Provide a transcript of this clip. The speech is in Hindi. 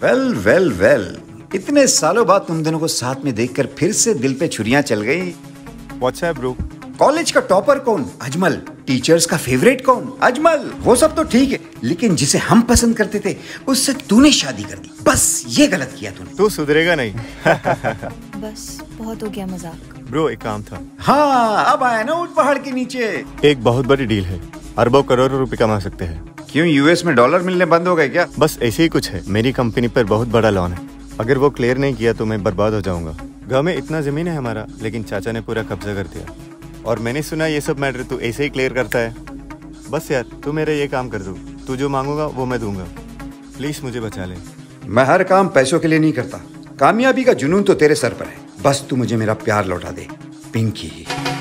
वेल वेल वेल, इतने सालों बाद तुम दोनों को साथ में देखकर फिर से दिल पे छुरियां चल गई। What's up bro. कॉलेज का टॉपर कौन? अजमल। टीचर्स का फेवरेट कौन? अजमल। वो सब तो ठीक है, लेकिन जिसे हम पसंद करते थे उससे तूने शादी कर दी। बस ये गलत किया तूने। तू सुधरेगा नहीं। बस बहुत हो गया मजाक। ब्रो एक काम था। हाँ, अब आया ना उस पहाड़ के नीचे। एक बहुत बड़ी डील है, अरबों करोड़ों रुपए कमा सकते हैं। क्यों, यूएस में डॉलर मिलने बंद हो गए क्या? बस ऐसे ही कुछ है। मेरी कंपनी पर बहुत बड़ा लोन है, अगर वो क्लियर नहीं किया तो मैं बर्बाद हो जाऊंगा। गाँव में इतना जमीन है हमारा, लेकिन चाचा ने पूरा कब्जा कर दिया। और मैंने सुना ये सब मैटर तू ऐसे ही क्लियर करता है। बस यार तू मेरा ये काम कर दो, तू जो मांगूंगा वो मैं दूंगा। प्लीज मुझे बचा ले। मैं हर काम पैसों के लिए नहीं करता। कामयाबी का जुनून तो तेरे सर पर है। बस तू मुझे मेरा प्यार लौटा दे, पिंकी।